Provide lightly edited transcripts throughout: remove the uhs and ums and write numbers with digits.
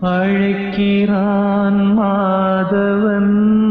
அழைக்கிறான் மாதவன்.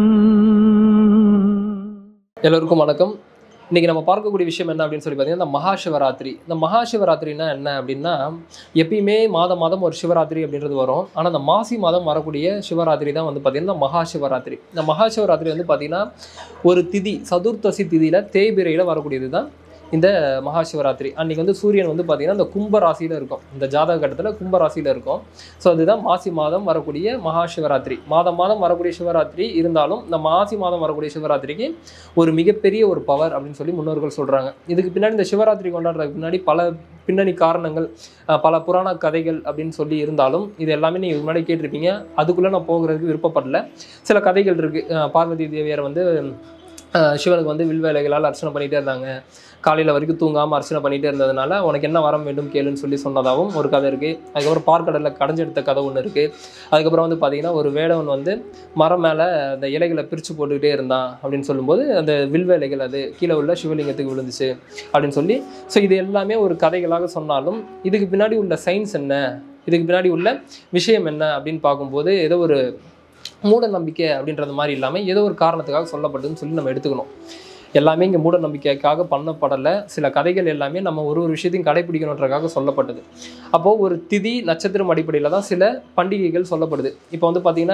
எல்லோருக்கும் வணக்கம். இன்றைக்கி நம்ம பார்க்கக்கூடிய விஷயம் என்ன அப்படின்னு சொல்லி பார்த்தீங்கன்னா, இந்த மகாசிவராத்திரி. இந்த மகாசிவராத்திரினா என்ன அப்படின்னா, எப்பயுமே மாதம் மாதம் ஒரு சிவராத்திரி அப்படின்றது வரும். ஆனால் இந்த மாசி மாதம் வரக்கூடிய சிவராத்திரி தான் வந்து பார்த்திங்கன்னா இந்த மகாசிவராத்திரி. இந்த மகாசிவராத்திரி வந்து பார்த்திங்கன்னா ஒரு திதி, சதுர்த்தசி திதியில் தேய்பிரையில் வரக்கூடியது தான் இந்த மகாசிவராத்திரி. அன்றைக்கி வந்து சூரியன் வந்து பார்த்திங்கன்னா இந்த கும்பராசியில் இருக்கும், இந்த ஜாதக கட்டத்தில் கும்பராசியில் இருக்கும். ஸோ அதுதான் மாசி மாதம் வரக்கூடிய மகாசிவராத்திரி. மாதம் மாதம் வரக்கூடிய சிவராத்திரி இருந்தாலும் இந்த மாசி மாதம் வரக்கூடிய சிவராத்திரிக்கு ஒரு மிகப்பெரிய ஒரு பவர் அப்படின்னு சொல்லி முன்னோர்கள் சொல்கிறாங்க. இதுக்கு பின்னாடி இந்த சிவராத்திரி கொண்டாடுறதுக்கு பின்னாடி பல பின்னணி காரணங்கள், பல புராண கதைகள் அப்படின்னு சொல்லி இருந்தாலும் இது எல்லாமே நீங்கள் முன்னாடி கேட்டிருப்பீங்க. அதுக்குள்ளே நான் போகிறதுக்கு விருப்பப்படல. சில கதைகள் இருக்குது. பார்வதி தேவியார் வந்து சிவனுக்கு வந்து வில்வேலைகளால் அர்ச்சனை பண்ணிகிட்டே இருந்தாங்க. காலையில் வரைக்கும் தூங்காமல் அர்ச்சனை பண்ணிகிட்டே இருந்ததுனால உனக்கு என்ன வரம் வேண்டும் கேளுன்னு சொல்லி சொன்னதாகவும் ஒரு கதை இருக்குது. அதுக்கப்புறம் பார்க்கடலில் கடைஞ்செடுத்த கதை ஒன்று இருக்குது. அதுக்கப்புறம் வந்து பார்த்திங்கன்னா ஒரு வேடவன் வந்து மரம் மேலே அந்த இலைகளை பிரித்து போட்டுக்கிட்டே இருந்தான் அப்படின்னு சொல்லும்போது அந்த வில்வேலைகள் அது கீழே உள்ள சிவலிங்கத்துக்கு விழுந்துச்சு அப்படின்னு சொல்லி, ஸோ இது எல்லாமே ஒரு கதைகளாக சொன்னாலும் இதுக்கு பின்னாடி உள்ள சயின்ஸ் என்ன, இதுக்கு பின்னாடி உள்ள விஷயம் என்ன அப்படின்னு பார்க்கும்போது ஏதோ ஒரு மூட நம்பிக்கை அப்படின்றது மாதிரி இல்லாமல் ஏதோ ஒரு காரணத்துக்காக சொல்லப்பட்டதுன்னு சொல்லி நம்ம எடுத்துக்கணும். எல்லாமே இங்கே மூட நம்பிக்கைக்காக பண்ணப்படலை. சில கதைகள் எல்லாமே நம்ம ஒரு விஷயத்தையும் கடைப்பிடிக்கணுன்றக்காக சொல்லப்பட்டது. அப்போது ஒரு திதி நட்சத்திரம் அடிப்படையில் தான் சில பண்டிகைகள் சொல்லப்படுது. இப்போ வந்து பார்த்திங்கன்னா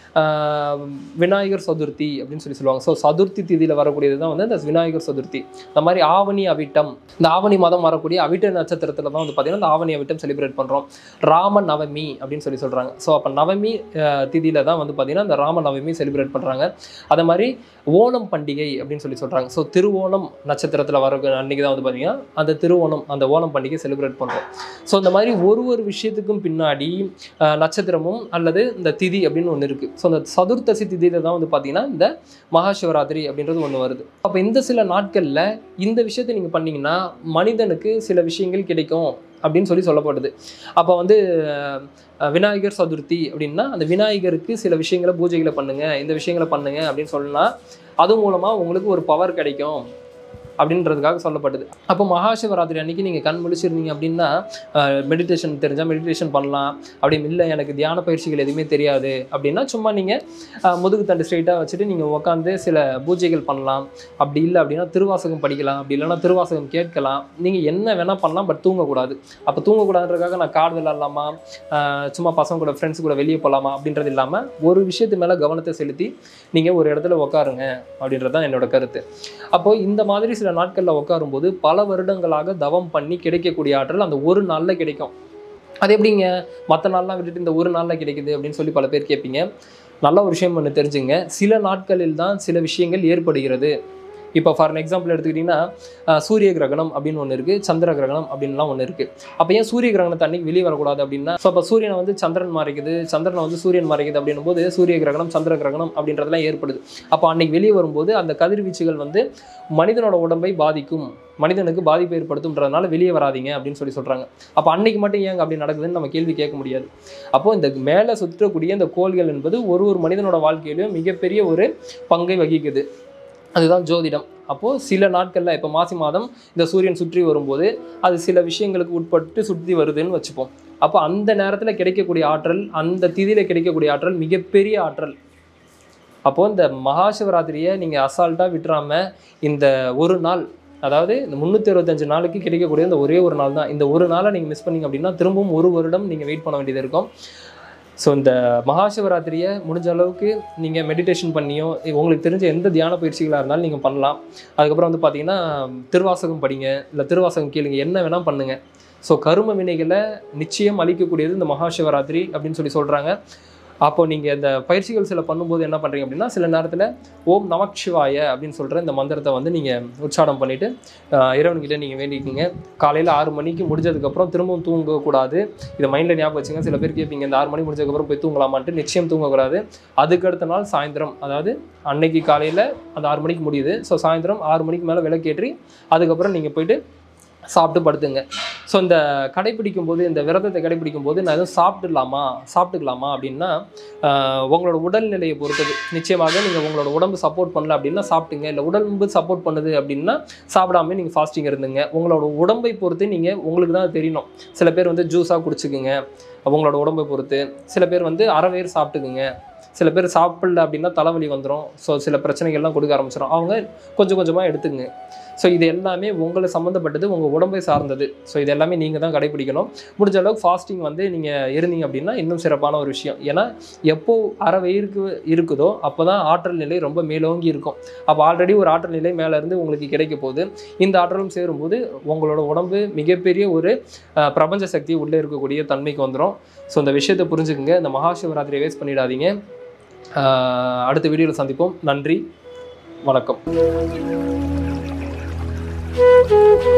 விநாயகர் சதுர்த்தி அப்படின்னு சொல்லி சொல்லுவாங்க. ஸோ சதுர்த்தி திதியில் வரக்கூடியது தான் வந்து இந்த விநாயகர் சதுர்த்தி. இந்த மாதிரி ஆவணி அவிட்டம், இந்த ஆவணி மாதம் வரக்கூடிய அவிட்ட நட்சத்திரத்தில் தான் வந்து பார்த்திங்கன்னா இந்த ஆவணி அவிட்டம் செலிப்ரேட் பண்ணுறோம். ராம நவமி அப்படின்னு சொல்லி சொல்கிறாங்க. ஸோ அப்போ நவமி திதியில் தான் வந்து பார்த்திங்கன்னா இந்த ராம நவமி செலிப்ரேட் பண்ணுறாங்க. அதே மாதிரி ஓணம் பண்டிகை அப்படின்னு சொல்லி சொல்கிறாங்க. ஸோ திருவோணம் நட்சத்திரத்தில் வர அன்றைக்கி தான் வந்து பார்த்திங்கன்னா அந்த திருவோணம், அந்த ஓணம் பண்டிகை செலிப்ரேட் பண்ணுறோம். ஸோ இந்த மாதிரி ஒரு விஷயத்துக்கும் பின்னாடி நட்சத்திரமும் அல்லது இந்த திதி அப்படின்னு ஒன்று இருக்குது. ஸோ அந்த சதுர்த்தசி திதியில் தான் வந்து பார்த்திங்கன்னா இந்த மகாசிவராத்திரி அப்படின்றது ஒன்று வருது. அப்போ இந்த சில நாட்களில் இந்த விஷயத்தை நீங்கள் பண்ணிங்கன்னா மனிதனுக்கு சில விஷயங்கள் கிடைக்கும் அப்படின்னு சொல்லி சொல்லப்படுது. அப்போ வந்து விநாயகர் சதுர்த்தி அப்படின்னா அந்த விநாயகருக்கு சில விஷயங்களை பூஜைகளை பண்ணுங்கள், இந்த விஷயங்களை பண்ணுங்கள் அப்படின்னு சொன்னால் அது மூலமாக உங்களுக்கு ஒரு பவர் கிடைக்கும் அப்படின்றதுக்காக சொல்லப்பட்டது. அப்போ மகாசிவராத்திரி அன்றைக்கி நீங்கள் கண் முழிச்சிருந்தீங்க அப்படின்னா மெடிடேஷன் தெரிஞ்சால் மெடிடேஷன் பண்ணலாம். அப்படி இல்லை எனக்கு தியான பயிற்சிகள் எதுவுமே தெரியாது அப்படின்னா சும்மா நீங்கள் முதுகு தண்டு ஸ்ட்ரெயிட்டாக வச்சுட்டு நீங்கள் உட்காந்து சில பூஜைகள் பண்ணலாம். அப்படி இல்லை அப்படின்னா திருவாசகம் படிக்கலாம், அப்படி இல்லைன்னா திருவாசகம் கேட்கலாம். நீங்கள் என்ன வேணால் பண்ணலாம், பட் தூங்கக்கூடாது. அப்போ தூங்கக்கூடாதுன்றதுக்காக நான் கார்டு விளாட்லாமா, சும்மா பசங்க கூட ஃப்ரெண்ட்ஸ் கூட வெளியே போகலாமா அப்படின்றது இல்லாமல் ஒரு விஷயத்து மேலே கவனத்தை செலுத்தி நீங்கள் ஒரு இடத்துல உட்காருங்க அப்படின்றது தான் என்னோட கருத்து. அப்போது இந்த மாதிரி சில நாட்களில் உட்காரும்போது பல வருடங்களாக தவம் பண்ணி கிடைக்கக்கூடிய ஆற்றல் அந்த ஒரு நாளில் கிடைக்கும். அது எப்படிங்க மற்ற நாள்லாம் விட்டுட்டு இந்த ஒரு நாளில் கிடைக்குது அப்படின்னு சொல்லி பல பேர் கேட்பீங்க. நல்ல ஒரு விஷயம் ஒன்று தெரிஞ்சுங்க, சில நாட்களில் தான் சில விஷயங்கள் ஏற்படுகிறது. இப்போ ஃபார் எக்ஸாம்பிள் எடுத்துக்கிட்டிங்கன்னா சூரிய கிரகணம் அப்படின்னு ஒன்று இருக்குது, சந்திர கிரகணம் அப்படின்லாம் ஒன்று இருக்குது. அப்போ ஏன் சூரிய கிரகணத்தை அன்றைக்கி வெளியே வரக்கூடாது அப்படின்னா, ஸோ அப்போ சூரியனை வந்து சந்திரன் மறைக்குது, சந்திரனை வந்து சூரியன் மறைக்குது அப்படின்னும் போது சூரிய கிரகணம் சந்திர கிரகணம் அப்படின்றதெல்லாம் ஏற்படுது. அப்போ அன்றைக்கி வெளியே வரும்போது அந்த கதிர்வீச்சுகள் வந்து மனிதனோட உடம்பை பாதிக்கும், மனிதனுக்கு பாதிப்பு ஏற்படுத்தும்ன்றதுனால வெளியே வராதிங்க அப்படின்னு சொல்லி சொல்கிறாங்க. அப்போ அன்றைக்கி மட்டும் ஏங்க அப்படி நடக்குதுன்னு நம்ம கேள்வி கேட்க முடியாது. அப்போது இந்த மேலே சுற்றக்கூடிய இந்த கோள்கள் என்பது ஒரு மனிதனோட வாழ்க்கையிலையும் மிகப்பெரிய ஒரு பங்கை வகிக்குது. அதுதான் ஜோதிடம். அப்போது சில நாட்களில் இப்போ மாசி மாதம் இந்த சூரியன் சுற்றி வரும்போது அது சில விஷயங்களுக்கு உட்பட்டு சுற்றி வருதுன்னு வச்சுப்போம். அப்போ அந்த நேரத்தில் கிடைக்கக்கூடிய ஆற்றல், அந்த திதியில் கிடைக்கக்கூடிய ஆற்றல் மிகப்பெரிய ஆற்றல். அப்போது இந்த மகாசிவராத்திரியை நீங்கள் அசால்ட்டாக விட்டுறாமல் இந்த ஒரு நாள், அதாவது இந்த 365 நாளுக்கு கிடைக்கக்கூடிய இந்த ஒரே ஒரு நாள் தான், இந்த ஒரு நாளை நீங்கள் மிஸ் பண்ணிங்க அப்படின்னா திரும்பவும் ஒரு வருடம் நீங்கள் வெயிட் பண்ண வேண்டியது இருக்கும். ஸோ இந்த மகாசிவராத்திரியை முடிஞ்ச அளவுக்கு நீங்கள் மெடிடேஷன் பண்ணியோ உங்களுக்கு தெரிஞ்ச எந்த தியான பயிற்சிகளாக இருந்தாலும் நீங்கள் பண்ணலாம். அதுக்கப்புறம் வந்து பார்த்திங்கன்னா திருவாசகம் படிங்க, இல்லை திருவாசகம் கேளுங்க, என்ன வேணால் பண்ணுங்கள். ஸோ கரும வினைகளை நிச்சயம் அளிக்கக்கூடியது இந்த மகாசிவராத்திரி அப்படின்னு சொல்லி சொல்கிறாங்க. அப்போது நீங்கள் இந்த பயிற்சிகள் சில பண்ணும்போது என்ன பண்ணுறீங்க அப்படின்னா, சில நேரத்தில் ஓம் நமச்சிவாய அப்படின்னு சொல்கிற இந்த மந்திரத்தை வந்து நீங்கள் உச்சாரணம் பண்ணிவிட்டு இறைவன்கிட்ட நீங்கள் வேண்டிக்கிங்க. காலையில் 6 மணிக்கு முடிஞ்சதுக்கப்புறம் திரும்பவும் தூங்கக்கூடாது. இதை மைண்டில் ஞாபகம் வச்சுங்க. சில பேர் கேட்பீங்க இந்த 6 மணி முடிஞ்சதுக்கப்புறம் போய் தூங்கலாமான்ட்டு. நிச்சயம் தூங்கக்கூடாது. அதுக்கடுத்த நாள் சாயந்தரம், அதாவது அன்னைக்கு காலையில் அந்த 6 மணிக்கு முடியுது, ஸோ சாயந்தரம் 6 மணிக்கு மேலே விளக்கேற்றி அதுக்கப்புறம் நீங்கள் போய்ட்டு சாப்பிட்டு படுத்துங்க. ஸோ இந்த கடைப்பிடிக்கும் போது, இந்த விரதத்தை கடைப்பிடிக்கும் போது நான் எதுவும் சாப்பிட்டுக்கலாமா அப்படின்னா உங்களோட உடல்நிலையை பொறுத்தது. நிச்சயமாக நீங்கள் உங்களோட உடம்பு சப்போர்ட் பண்ணல அப்படின்னா சாப்பிட்டுங்க. இல்லை உடம்பு சப்போர்ட் பண்ணுது அப்படின்னா சாப்பிடாம நீங்கள் ஃபாஸ்டிங் இருந்துங்க. உங்களோட உடம்பை பொறுத்து நீங்கள் உங்களுக்கு தான் தெரியணும். சில பேர் வந்து ஜூஸாக குடிச்சுக்குங்க உங்களோட உடம்பை பொறுத்து. சில பேர் வந்து அரை வயிறு சாப்பிட்டுக்குங்க. சில பேர் சாப்பிடல அப்படின்னா தலைவலி வந்துடும். ஸோ சில பிரச்சனைகள்லாம் கொடுக்க ஆரம்பிச்சிடும். அவங்க கொஞ்சம் கொஞ்சமாக எடுத்துங்க. ஸோ இது எல்லாமே உங்களை சம்மந்தப்பட்டது, உங்கள் உடம்பை சார்ந்தது. ஸோ இது எல்லாமே நீங்கள் தான் கடைப்பிடிக்கணும். முடிஞ்ச அளவுக்கு ஃபாஸ்டிங் வந்து நீங்கள் இருந்தீங்க அப்படின்னா இன்னும் சிறப்பான ஒரு விஷயம். ஏன்னா எப்போ அரை வயிறுக்கு இருக்குதோ அப்போ தான் ஆற்றல் நிலை ரொம்ப மேலோங்கி இருக்கும். அப்போ ஆல்ரெடி ஒரு ஆற்றல் நிலை மேலே இருந்து உங்களுக்கு கிடைக்க போகுது. இந்த ஆற்றலும் சேரும்போது உங்களோட உடம்பு மிகப்பெரிய ஒரு பிரபஞ்ச சக்தி உள்ளே இருக்கக்கூடிய தன்மைக்கு வந்துடும். ஸோ இந்த விஷயத்தை புரிஞ்சுக்குங்க. இந்த மகாசிவராத்திரியை வேஸ்ட் பண்ணிடாதீங்க. அடுத்த வீடியோவில் சந்திப்போம். நன்றி, வணக்கம்.